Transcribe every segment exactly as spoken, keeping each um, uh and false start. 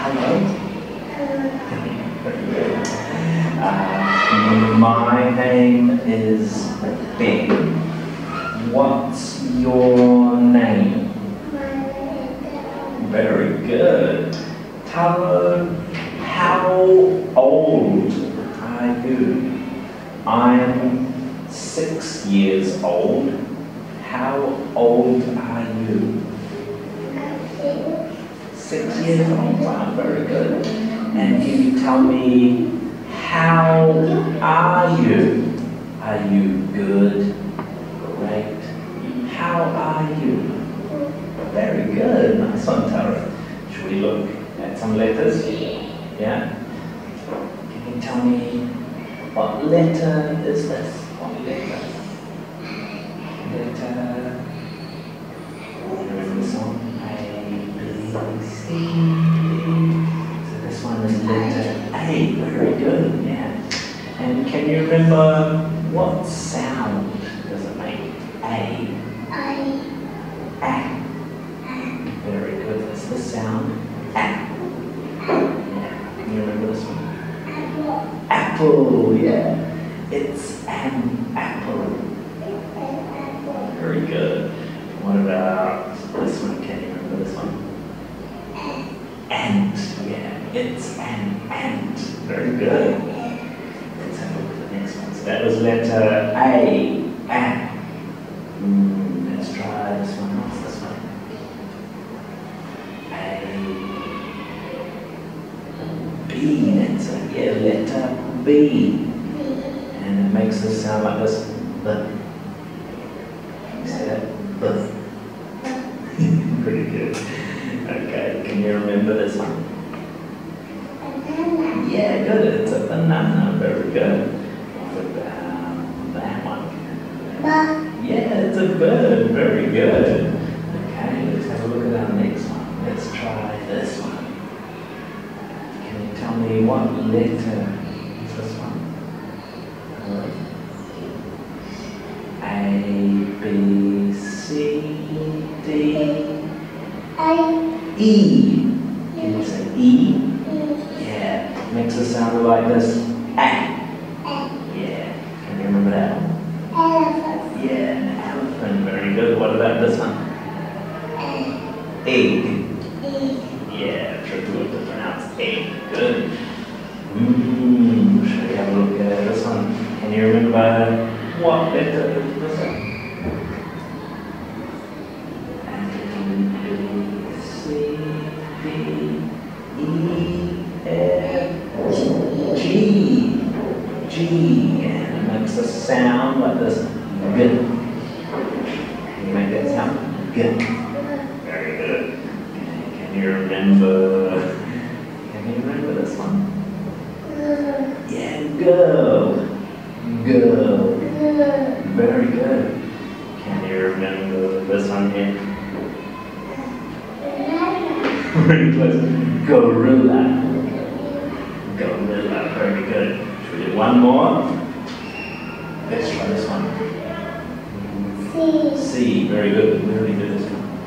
Hello. uh, my name is Ben. What's your name? Very good. Taro, how old are you? I'm six years old. How old are you? Six years old. Wow, very good. And can you tell me, how are you? Are you good? Great. How are you? Very good. Nice one, Taro. Should we look at some letters? Yeah? Can you tell me, what letter is this? What letter? Letter. Remember the song? A, B, C, D. So this one is letter A. Very good, yeah. And can you remember what sound does it make? A. A. A. Very good. That's the sound. A. Yeah. Can you remember this one? Apple. Apple, yeah. It's an apple. Very good. What about this one? Can you remember this one? Ant. Yeah, it's an ant. Very good. Let's have a look at the next one. So that was letter A. Ant. Mm, let's try this one. What's this one? A. B. That's it. Yeah, letter B. And it makes this sound like this. The. Say that? The. Pretty good. Okay, can you remember this one? Banana. Yeah, good. It's a banana. Very good. What about that one? Bird. Yeah, it's a bird. Very good. Okay, let's have a look at our next one. Let's try this one. Can you tell me what letter is this one? A, B, C, D, A. E. Can you say E? E. Yeah. Makes a sound like this. A. Yeah. Can you remember that one? Elephant. Yeah, an elephant. Very good. What about this one? Egg. Egg. Yeah, tricky one to pronounce. Egg. Good. Mmm. Should we have a look at this one? Can you remember what letter is this one? G, and it makes a sound like this. Good. Can you make that sound? Good. Very good. Okay, can you remember? Can you remember this one? Yeah, go. Go. Very good. Can you remember this one here? Very close. Gorilla. Gorilla. Very good. Should we do one more? Let's try this one. C. C. Very good. We already did this one.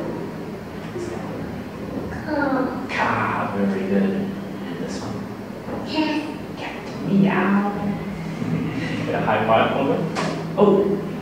Car. Car. Very good. And this one? Cat. Cat. Meow. Get a high five for them. Oh.